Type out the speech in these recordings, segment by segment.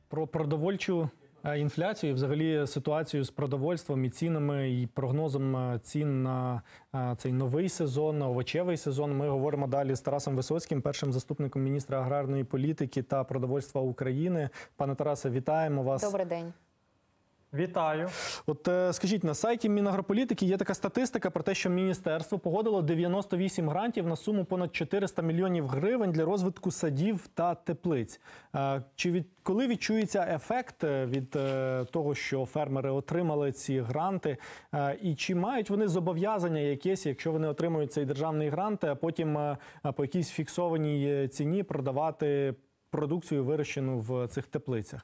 Про продовольчу інфляцію, і взагалі ситуацію з продовольством і цінами, і прогнозом цін на цей новий сезон, на овочевий сезон. Ми говоримо далі з Тарасом Висоцьким, першим заступником міністра аграрної політики та продовольства України. Пане Тарасе, вітаємо вас. Добрий день. Вітаю. От скажіть, на сайті Мінагрополітики є така статистика про те, що міністерство погодило 98 грантів на суму понад 400 мільйонів гривень для розвитку садів та теплиць. Коли відчується ефект від того, що фермери отримали ці гранти? І чи мають вони зобов'язання якесь, якщо вони отримують цей державний грант, а потім по якійсь фіксованій ціні продавати продукцію, вирощену в цих теплицях?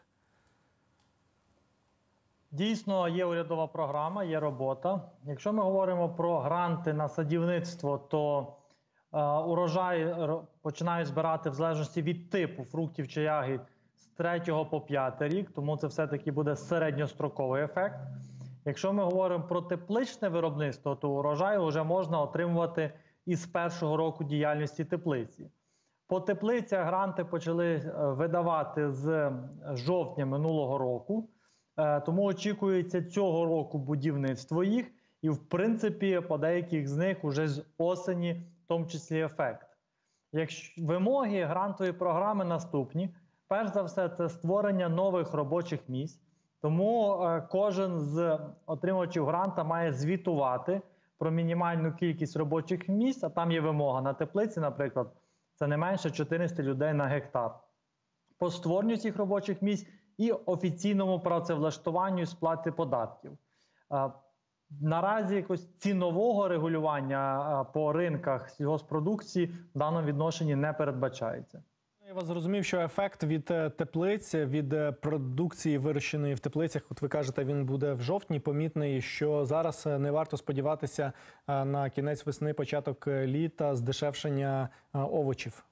Дійсно, є урядова програма, є робота. Якщо ми говоримо про гранти на садівництво, то урожай починають збирати в залежності від типу фруктів чи ягід з 3 по 5 рік, тому це все-таки буде середньостроковий ефект. Якщо ми говоримо про тепличне виробництво, то урожай вже можна отримувати із першого року діяльності теплиці. По теплицях гранти почали видавати з жовтня минулого року. Тому очікується цього року будівництво їх і, в принципі, по деяких з них уже з осені, в тому числі, ефект. Вимоги грантової програми наступні. Перш за все, це створення нових робочих місць. Тому кожен з отримувачів гранта має звітувати про мінімальну кількість робочих місць, а там є вимога на теплиці, наприклад, це не менше 400 людей на гектар. По створенню цих робочих місць і офіційному працевлаштуванню і сплаті податків. Наразі якось цінового регулювання по ринках сільгосппродукції в даному відношенні не передбачається. Я вас зрозумів, що ефект від теплиць, від продукції, вирощеної в теплицях, от ви кажете, він буде в жовтні помітний, що зараз не варто сподіватися на кінець весни, початок літа, здешевшення овочів?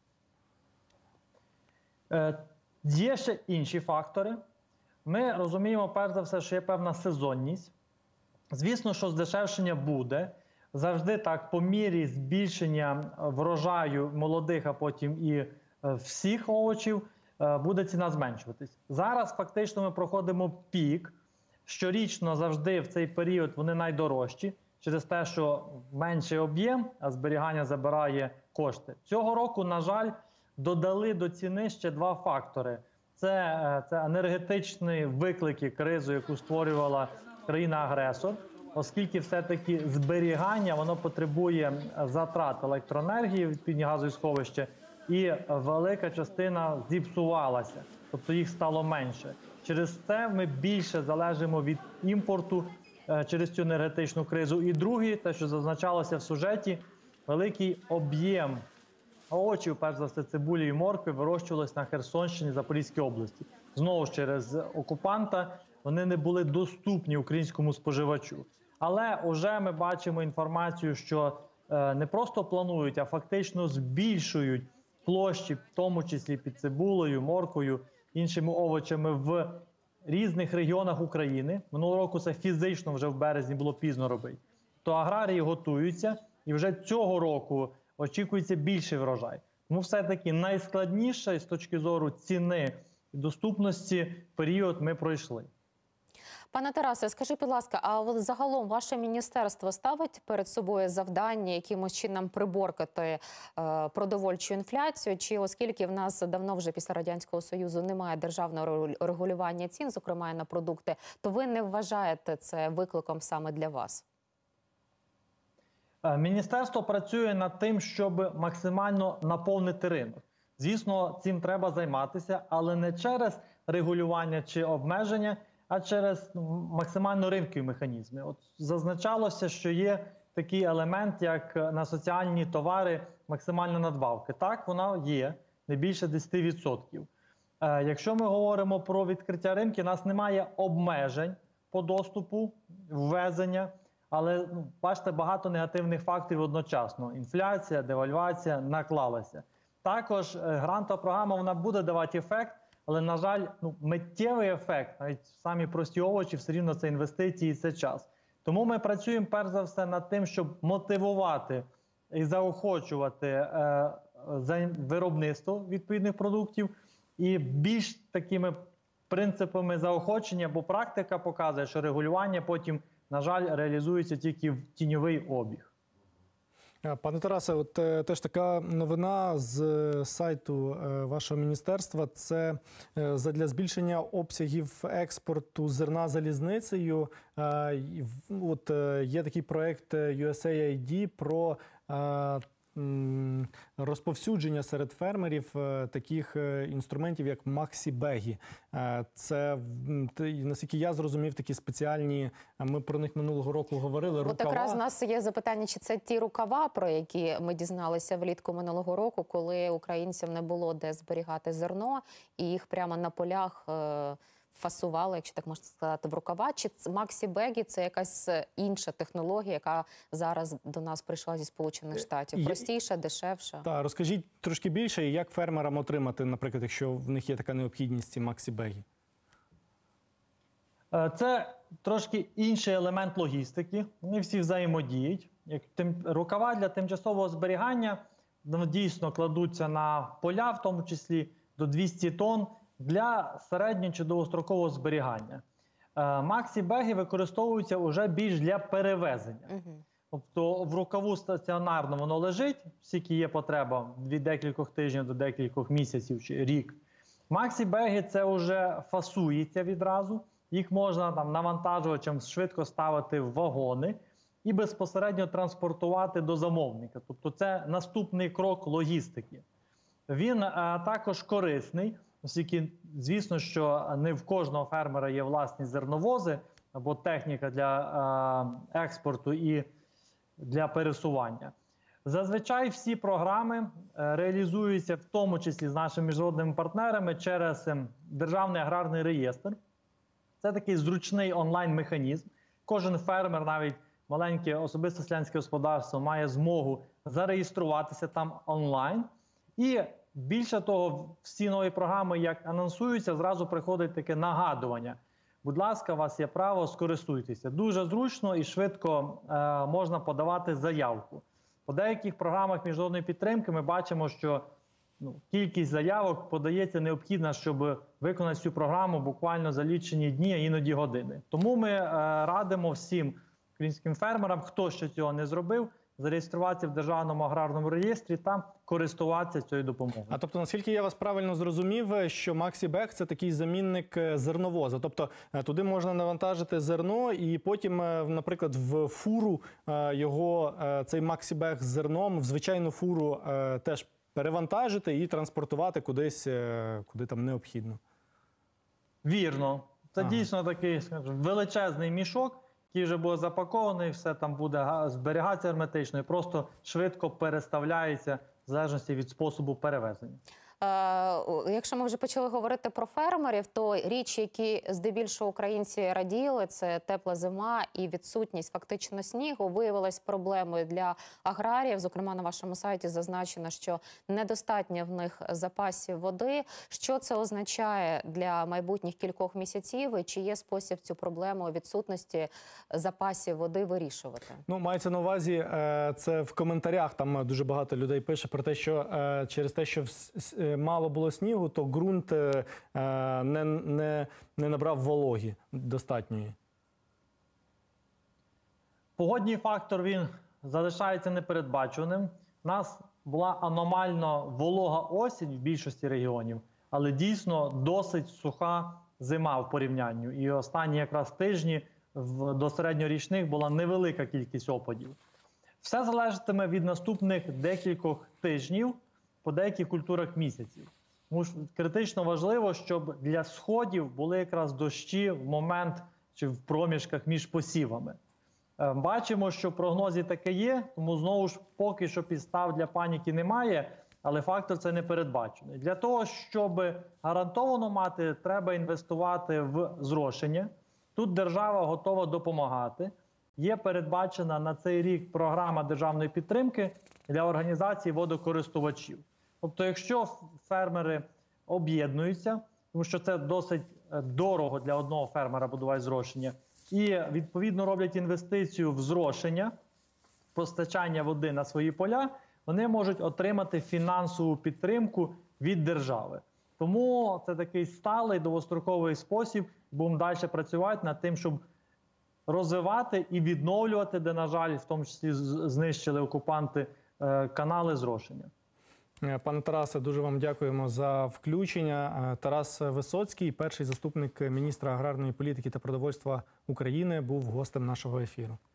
Є ще інші фактори. Ми розуміємо, перш за все, що є певна сезонність. Звісно, що здешевшення буде. Завжди так, по мірі збільшення врожаю молодих, а потім і всіх овочів, буде ціна зменшуватись. Зараз фактично ми проходимо пік. Щорічно завжди в цей період вони найдорожчі, через те, що менший об'єм, а зберігання забирає кошти. Цього року, на жаль, додали до ціни ще два фактори. Це енергетичні виклики, кризу, яку створювала країна-агресор, оскільки все-таки зберігання, воно потребує затрат електроенергії, відповідні газові сховища, і велика частина зіпсувалася, тобто їх стало менше. Через це ми більше залежимо від імпорту через цю енергетичну кризу. І друге, те, що зазначалося в сюжеті, великий об'єм овочів, перш за все цибулі і моркви, вирощувалися на Херсонщині, Запорізькій області. Знову ж через окупанта вони не були доступні українському споживачу. Але вже ми бачимо інформацію, що не просто планують, а фактично збільшують площі, в тому числі під цибулею, морквою, іншими овочами в різних регіонах України. Минулого року це фізично вже в березні було пізно робити. То аграрії готуються і вже цього року очікується більший врожай. Тому все-таки найскладніше з точки зору ціни і доступності період ми пройшли. Пане Тарасе, скажіть, будь ласка, а загалом ваше міністерство ставить перед собою завдання якимось чином приборкати продовольчу інфляцію? Чи оскільки в нас давно вже після Радянського Союзу немає державного регулювання цін, зокрема на продукти, то ви не вважаєте це викликом саме для вас? Міністерство працює над тим, щоб максимально наповнити ринок. Звісно, цим треба займатися, але не через регулювання чи обмеження, а через максимально ринкові механізми. От зазначалося, що є такий елемент, як на соціальні товари максимальна надбавка. Так, вона є, не більше 10%. Якщо ми говоримо про відкриття ринків, у нас немає обмежень по доступу, ввезення, але, бачите, багато негативних факторів одночасно. Інфляція, девальвація наклалася. Також грантова програма, вона буде давати ефект, але, на жаль, миттєвий ефект, навіть самі прості овочі, все рівно це інвестиції і це час. Тому ми працюємо, перш за все, над тим, щоб мотивувати і заохочувати виробництво відповідних продуктів і більш такими принципами заохочення, бо практика показує, що регулювання потім, на жаль, реалізується тільки в тіньовий обіг. Пане Тарасе, от теж така новина з сайту вашого міністерства. Це задля збільшення обсягів експорту зерна залізницею. От є такий проект USAID про розповсюдження серед фермерів таких інструментів, як максі-беги. Це, наскільки я зрозумів, такі спеціальні, ми про них минулого року говорили, рукава. От якраз у нас є запитання, чи це ті рукава, про які ми дізналися влітку минулого року, коли українцям не було де зберігати зерно, і їх прямо на полях фасували, якщо так можна сказати, в рукава. Чи максі-беги – це якась інша технологія, яка зараз до нас прийшла зі Сполучених Штатів? Простіша, дешевша? Так, розкажіть трошки більше, як фермерам отримати, наприклад, якщо в них є така необхідність, ці максі-беги? Це трошки інший елемент логістики. Вони всі взаємодіють. Рукава для тимчасового зберігання дійсно кладуться на поля, в тому числі до 200 тонн, для середньо- чи довгострокового зберігання. Максі-беги використовуються вже більш для перевезення. Тобто в рукаву стаціонарно воно лежить, скільки є потреба, від декількох тижнів до декількох місяців чи рік. Максі-беги це вже фасується відразу. Їх можна там навантажувачем швидко ставити в вагони і безпосередньо транспортувати до замовника. Тобто це наступний крок логістики. Він також корисний, оскільки, звісно, що не в кожного фермера є власні зерновози або техніка для експорту і для пересування. Зазвичай всі програми реалізуються, в тому числі з нашими міжнародними партнерами, через Державний аграрний реєстр. Це такий зручний онлайн-механізм. Кожен фермер, навіть маленьке особисте селянське господарство, має змогу зареєструватися там онлайн. І більше того, всі нові програми, як анонсуються, зразу приходить таке нагадування. Будь ласка, у вас є право, скористуйтеся. Дуже зручно і швидко можна подавати заявку. По деяких програмах міжнародної підтримки ми бачимо, що кількість заявок подається необхідна, щоб виконати цю програму буквально за лічені дні, а іноді години. Тому ми радимо всім українським фермерам, хто ще цього не зробив, зареєструватися в Державному аграрному реєстрі та користуватися цією допомогою. А тобто, наскільки я вас правильно зрозумів, що максі-бег – це такий замінник зерновоза. Тобто туди можна навантажити зерно і потім, наприклад, в фуру його, цей максі-бег з зерном, в звичайну фуру теж перевантажити і транспортувати кудись, куди там необхідно. Вірно. Це дійсно такий, скажімо, величезний мішок, який вже буде запакований, все там буде зберігатися герметично і просто швидко переставляється в залежності від способу перевезення. Якщо ми вже почали говорити про фермерів, то річ, які здебільшого українці раділи, це тепла зима і відсутність фактично снігу, виявилась проблемою для аграріїв. Зокрема, на вашому сайті зазначено, що недостатньо в них запасів води. Що це означає для майбутніх кількох місяців і чи є спосіб цю проблему відсутності запасів води вирішувати? Ну, мається на увазі, це в коментарях, там дуже багато людей пише про те, що через те, що мало було снігу, то ґрунт не набрав вологі достатньої. Погодній фактор, він залишається непередбачуваним. У нас була аномально волога осінь в більшості регіонів, але дійсно досить суха зима в порівнянні. І останні якраз тижні до середньорічних була невелика кількість опадів. Все залежатиме від наступних декількох тижнів по деяких культурах місяців. Тому що критично важливо, щоб для сходів були якраз дощі в момент чи в проміжках між посівами. Бачимо, що в прогнозі таке є, тому знову ж поки що підстав для паніки немає, але фактор це не передбачений. Для того, щоб гарантовано мати, треба інвестувати в зрошення. Тут держава готова допомагати. Є передбачена на цей рік програма державної підтримки для організації водокористувачів. Тобто, якщо фермери об'єднуються, тому що це досить дорого для одного фермера будувати зрошення, і відповідно роблять інвестицію в зрошення, постачання води на свої поля, вони можуть отримати фінансову підтримку від держави. Тому це такий сталий довгостроковий спосіб. Будемо далі працювати над тим, щоб розвивати і відновлювати, де, на жаль, в тому числі знищили окупанти, канали зрошення. Пане Тарасе, дуже вам дякуємо за включення. Тарас Висоцький, перший заступник міністра аграрної політики та продовольства України, був гостем нашого ефіру.